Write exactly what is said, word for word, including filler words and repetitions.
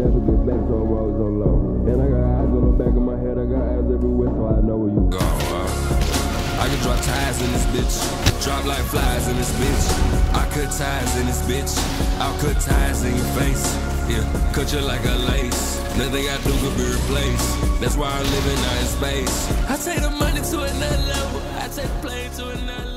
had to get back to him while I was on low. And I got eyes on the back of my head, I got eyes everywhere, so I know where you go. I can drop ties in this bitch, drop like flies in this bitch. I cut ties in this bitch, I'll cut ties in your face. Yeah, cut you like a lace, nothing I do could be replaced. That's why I'm living out in space. I take the money to another level, I take the plane to another level.